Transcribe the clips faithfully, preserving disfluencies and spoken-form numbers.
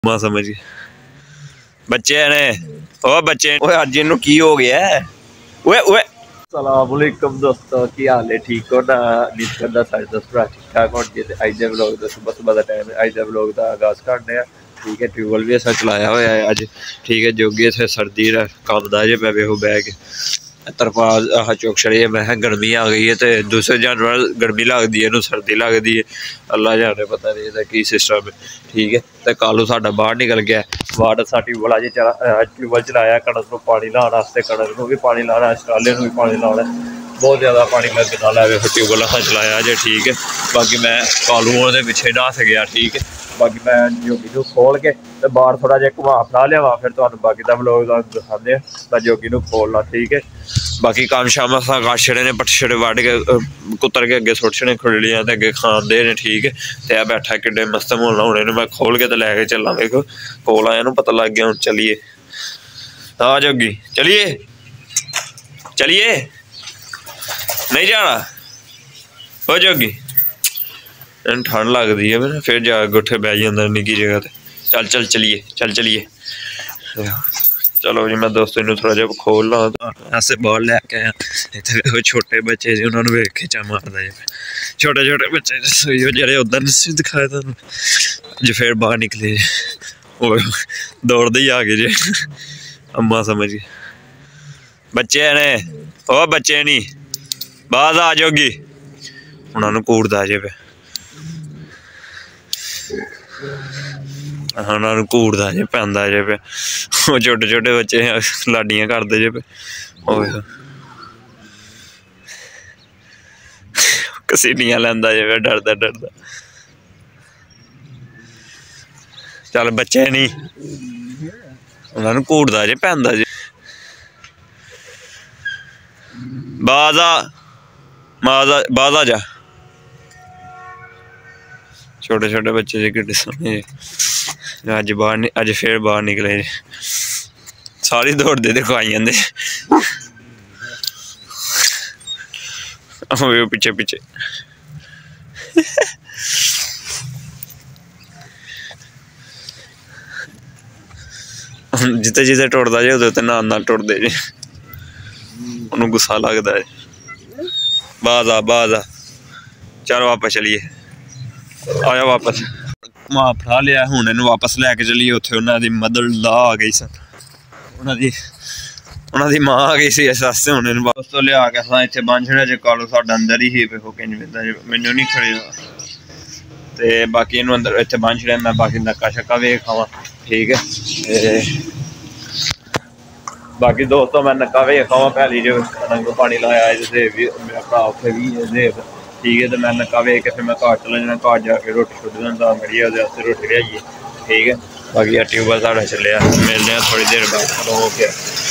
मां समझ गए बच्चे ने ओ बच्चे ओए अज इनू की हो गया है ओए ओए सलामुअलैकुम दोस्तों की हाल है ठीक हो ना उम्मीद करदा सारे दोस्त भरा ठीक ठाक होणगे ते अज दे व्लॉग दा सुबह सुबह दा टाइम है अज दे व्लॉग दा आगाज़ करने आ ठीक है ट्यूबवेल भी असा चलाया होया है अज ठीक है जोगी इत्थे सर्दी दा कंबदा जे मैं वेखो बह के तरपाल आह चुक छड़िए मैं गर्मी आ गई है तो दूसरे जानवर गर्मी लगती है इनू सर्दी लगती है अल्लाह जाने पता नहीं इसका की सिस्टम है ठीक है तो कालू साडा बाहर निकल गया वाटर सा ट्यूबवेल अज चला ट्यूबवेल चलाया कणक को पानी लाने वास्ते कणक को भी पानी लाना स्टाले भी पानी लाना बहुत ज़्यादा पानी मैं बिना लै ट्यूबवेल असा चलाया जे ठीक है बाकी मैं कालू के पिछे नहास गया ठीक है बाकी मैं जोगी को खोल के तो बाहर थोड़ा जहा घुमा फरा लिया फिर तुहानू बाकी का व्लॉग दिखाते मैं जोगी को खोलना ठीक है बाकी काम शाम असा कर छड़े ने पट्ठे छड़े वढ़ के कुत्तर के अगे सुट छड़े खुरलियां ते अगे खांदे ने ठीक है तो यह बैठा किड्डे मस्त मोल होने मैं खोल के तो लैके चला देखो कोल आया नू पता लग गया हूँ चलिए हाँ जोगी चलिए चलिए नहीं जाना हो जोगी ठंड लगती है मैं फिर जाके उठे बह जाता निकी जगह पर चल चल चलिए चल चलिए चलो जी मैं दोस्तों इन्हू थोड़ा जहा खोल ला ऐसे बाहर लैके आया इतने छोटे बच्चे जी उन्होंने वेख के चा मारदा जे छोटे छोटे बच्चे जेह्ड़े उधर दिखाए तुहानू अज फिर बाहर निकले और दौड़ते ही आ गए जे अम्मा समझ गए बच्चे ने ओ बच्चे नहीं बाहर आ जाओगी उन्होंने कूड़दा जे पे उन्होंने कूड़दा जे पैंदा जे पे छोटे छोटे बच्चे लाडियां करते जे पे कसीनियां लैंदा जे पे डरदा डरदा चल बच्चे नहीं उन्होंने कूड़दा जे पैंदा जे बाजा बाजा बाजा जा छोटे छोटे बच्चे जे किड्डे सोहने अज बाहर अज फिर बाहर निकले सारे दौड़ते देखो आई जाते पिछे पिछे जिते जिते टुटदा जे उदे नाल नाल टुटदे जे उन्होंने गुस्सा लगता है बाज आ बाज आ चलो वापस चलिए आया वापस मां फड़ा लिया हूँ इन वापस लैके चलिए उत्थे उन्होंने मदर ला आ गई सन उन्होंने उन्होंने मां आ गई सी इस वास्ते हूँ इन वापस तो लिया के अस इतने बन छड़िया जे कालू साडा अंदर ही वेखो किंज वेंदा जे मैनू नहीं खड़े ते बाकी इनू अंदर इतने बन छड़िया मैं बाकी नक्का शक्का वेख आवां ठीक है बाकी दोस्तों मैं नक्का वेख आवां पहली जो कणक पानी लाया देव भी मेरा भरा उत्थे भी देव ठीक है तो मैं नक्का वेख के फिर मैं घर चला जाना घर जाके रोटी छोटी दाल मड़िए वास्ते रोटी लियाइए ठीक है बाकी यार ट्यूबवेल साढ़ा चलिया मिलने थोड़ी देर बाद हो गया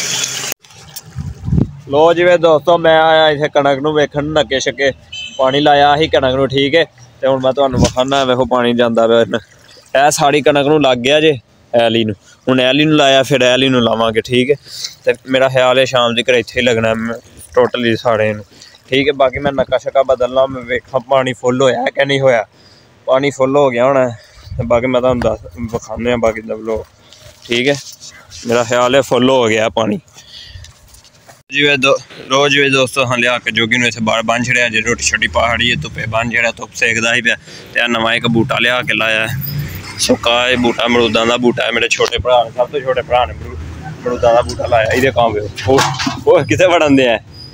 लो जिवें दोस्तों मैं आया इतने कणक नूं वेखण नक्के शक्के पानी लाया ही कणक नूं ठीक है तो हुण मैं तुहानूं विखाना वेखो पानी जांदा पिया ए साड़ी कणक नूं लग गया जे ऐली नूं हुण ऐली नूं लाया फिर ऐली नूं लावांगे ठीक है तो मेरा ख्याल है शाम तक इत्थे ही लगना टोटली साड़े नूं ठीक है बाकी मैं नक्का शक्का बदलना मैं वेखा पानी फुल होया कि नहीं होया पानी फुल हो गया होना तो बाकी मैं तुहानूं दस विखाने बाकी दा व्लॉग ठीक है मेरा ख्याल है फुल हो गया पानी जी वे दो रोज वे दोस्तों हाँ लिया के जोगी इतने बाहर बन छड़िया जो रोटी छोटी पहाड़ी धुप्पे बन छड़िया धुप्प सेकदा ही पिया तो नवा एक बूटा लिया के लाया सुक्का बूटा मरूदा का बूटा है मेरे छोटे भरा ने सब तो छोटे भरा ने मरूदा का बूटा लाया ये काम वो कितने बढ़न दे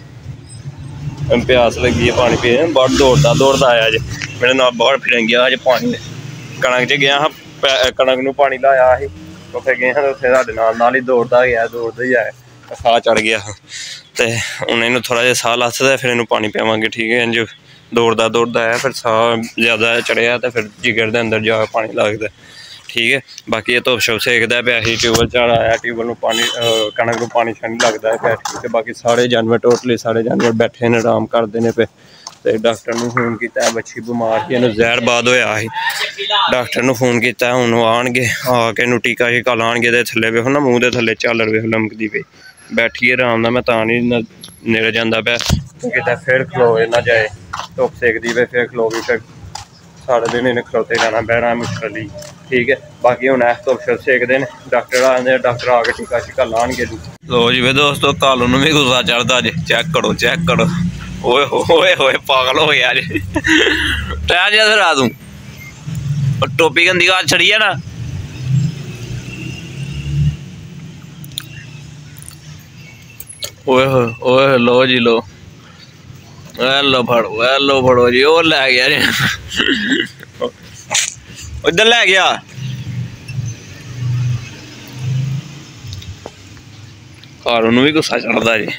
प्यास लगी है पानी पी बाहर दौड़ता दौड़ता आया अज मेरे नाल बाहर फिर गया अज पानी कणक च गया हाँ कणक नूं पानी लाया ही उत्थे गए हाँ उत्थे साडे नाल नाल ही दौड़ता गया दौड़ता ही आया साह चढ़ गया तो हुण इनू थोड़ा जिहा साह लथदा फिर इनू पानी पियावांगे ठीक है इंज दौड़दा दौड़दा आया फिर साह ज़्यादा चढ़िया तो फिर जिगर दे अंदर जा पानी लगदा ठीक है बाकी ये धुप्प शुप सेकदा पिया ही ट्यूबवेल चढ़ आया ट्यूबवेल में पानी कणक में पानी छंड लगता है ठीक है बाकी सारे जानवर टोटली सारे जानवर बैठे ने आराम करते हैं पे तो डॉक्टर ने फोन किया बच्ची बीमार थी इन्हू जहर बाद होया ही डॉक्टर ने फोन किया हूँ आएंगे आके इनू टीका शीका लाएंगे तो थले वेखो ना मूँह के थले झालर वेख लमकती पई बैठिए आराम नाल मैं तां नहीं नेड़े जांदा पिया कि फिर खलो ना जाए धुप्प सेकदी पे फिर खलो भी फिर सारे दिन इन्हें खलोते रहना बहरा मुश्किल ही ठीक है। बाकी हूँ ऐस तो सेकते हैं डॉक्टर आते डॉक्टर आके टीका शीका लाने लो जी वे दोस्तों कालू भी गुस्सा चढ़ता अज चेक करो चेक करो ओए होए होए पागल हो गया अज टैर जैसे रा तू टोपी गंदी हाथ छड़ी है ना ओए होए ओए लो जी लो लो फड़ो लो फड़ो जी वो लै गया जी इधर लै गया कालू भी गुस्सा चढ़ता जी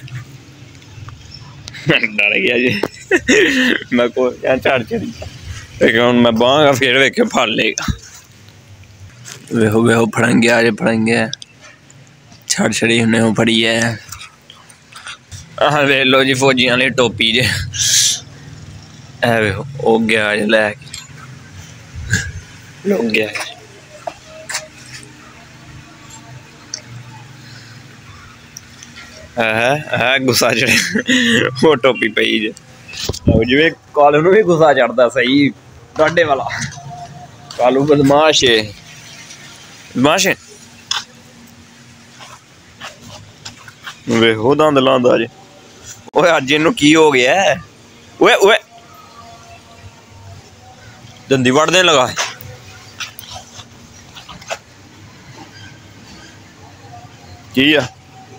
डर गया जी मैं को चढ़ चढ़ी हम मैं बांगा फिर वेखे फड़ लेगा वेहो वेहो फड़ेंगे आज फड़ेंगे छड़ छड़ी उन्हें वो फड़ी है हाँ वे लो जी फौजियां ने टोपी जे है वेहो ओ गया जे लैके लोग गया है है गुस्सा चढ़े वो टोपी पई जे जिवें कालू नूं भी गुस्सा चढ़ता सही डाडे वाला कालू बदमाश है बदमाश है वेखो दंद लांदा अज ओए अज इनू की हो गया है ओए ओए दंदी वड़ने लगा की है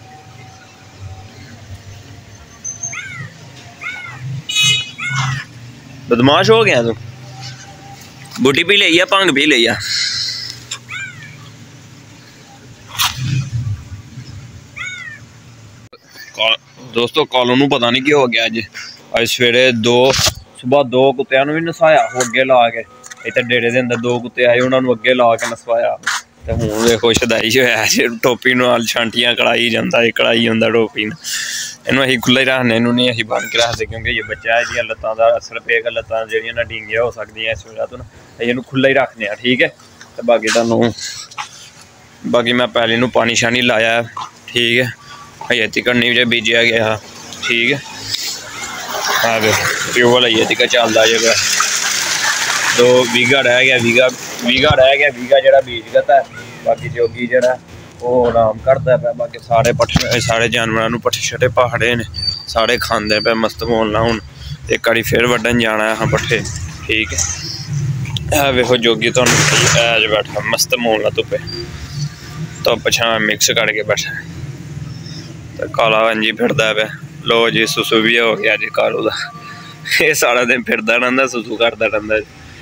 बदमाश हो गया तू बूटी पी लिया भंग पी लिया दोस्तों कालू नूं पता नहीं की हो गया अज अज सवेरे दो सुबह दो कुत्तियां भी नसाया अगे ला के इतने डेरे के अंदर दो कुत्ते आए उन्होंने अगे ला के नसवाया तो हूँ देखो शदाई होया टोपी नाल छांटियां कड़ाई जाता है कड़ाई जाता टोपी इनू अं खुला ही रखने इनू नहीं अं बन के रखते क्योंकि ये बच्चा है जी लत्तां का असर पेगा लत्तां जड़ियां डींगियां हो सकदियां इस वजह तो ना इनू खुला ही रखने ठीक है। तो बाकी तुहानूं बाकी मैं पैली नूं पानी शानी लाया ठीक है अजे तक नहीं बीजा गया ठीक है हाँ ट्यूबवेल अजे तक चलता जेगा दो बीघा रह गया बीघा बीघा रह गया बीघा जो बीज गता है बाकी जोगी जरा वो आराम करता है बाकी सारे पट्ठे सारे जानवरों पट्ठे छठे पहाड़े ने सारे खाते पे मस्त मोलना हूँ एक बारी फिर वड्डन जाना है पट्ठे ठीक है वेखो जोगी तो ऐज बैठा मस्त मोलना धुप्पे धुप्प छां मिक्स करके बैठा तो काला अंजी फिरदा पे लो जी सुसु भी हो गया जी कालू का ये सारा दिन फिरदा रहिंदा सुसु करता रहिंदा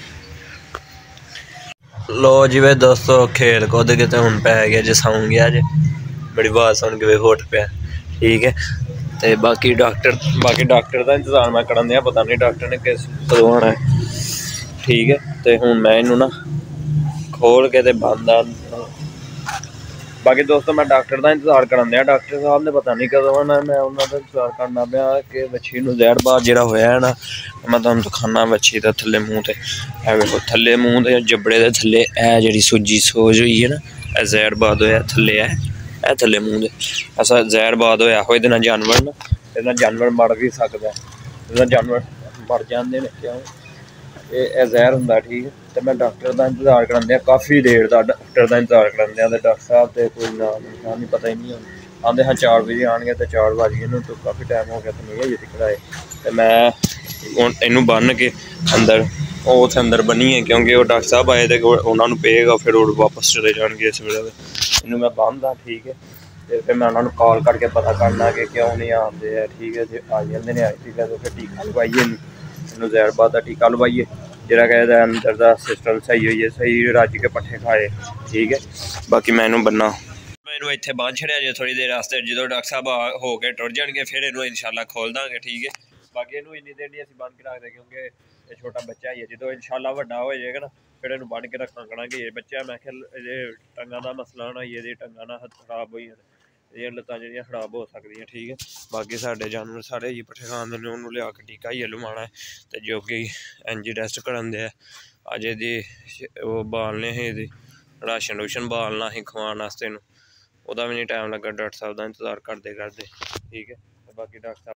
लो जी वे दोस्तों खेल कूद के तो हूँ पै गया जी सौ गया जी बड़ी आवाज सुन के वे उठ पाया ठीक है। तो बाकी डॉक्टर बाकी डॉक्टर का इंतजार मैं करन दिया पता नहीं डॉक्टर ने किस कदों आना है ठीक है। तो हूँ मैं इनू ना खोल के बंद आ बाकी दोस्तों मैं डॉक्टर का इंतजार करन दिया डॉक्टर साहब ने पता नहीं कदों आना मैं उन्होंने इंतजार करना पाया कि बच्ची नूं जहर बार जो होया है ना मैं तुहानूं दिखाना बच्ची का थल्ले मूँह ते है वेखो थल्ले मूँह ते जबड़े दे थल्ले ए जिहड़ी सूजी सोज हुई है ना ए जहर बाद होया थल्ले है ए थल्ले मूँह ते ऐसा जहर बाद होया हो इहदे नाल जानवर ना इहदे नाल जानवर मर भी सकदा इहदे नाल जानवर मर जांदे ने क्यों ये जहर हुंदा ठीक है। तो मैं डॉक्टर का इंतजार करन दिया काफ़ी देर का डॉक्टर का इंतजार करन दिया तो डॉक्टर साहब तो कोई नाम निशान नहीं पता ही नहीं आते हाँ चार बजे आएंगे तो चार बज गए तो काफ़ी टाइम हो गया तो नहीं अजे तक आए तो मैं हूँ इनू बन के अंदर वो उत्थे अंदर बनीए क्योंकि वो डॉक्टर साहब आए तो उन्होंने पेगा फिर वो वापस चले जाएंगे इस वेले इनू मैं बंद हाँ ठीक है। तो फिर मैं उन्होंने कॉल करके पता करना कि क्यों नहीं आते है ठीक है जो आ जाते हैं आई ठीक है तो फिर टीका लवाइए इनू जहर बाद का टीका लवाइए जरा कहता अंदर का सिस्टम सही हुई है सही रज के पट्ठे खाए ठीक है। बाकी मैं इनू बन्ना मैं इतने बन छड़िया जो थोड़ी देर वास्ते जो डॉक्टर साहब हो के टुर जाएंगे फिर इनू इंशाल्लाह खोल देंगे ठीक है। बाकी इनू इन्नी देर नहीं असीं बंद के रखते क्योंकि ये छोटा बच्चा ही है जो इंशाल्लाह वड्डा हो जाएगा ना फिर इनू बन के रखना करा कि ये बच्चा मैं ख्याल ये टंगा का मसला ना ये टंगा ना खराब हो ये लत्तां जेहड़ियां खराब हो सकदियां ठीक है। बाकी साडे जानवर सारे ही पट्ठे खांदे ने उन्होंने लिया के टीका ही लवाना है तो जो कि एनजी टेस्ट करन दे अज दी वो बालने ही राशन रूशन बालना ही खवाने वास्ते ओदा भी नहीं टाइम लगा डॉक्टर साहब का इंतजार करते करते ठीक है। बाकी डॉक्टर साहब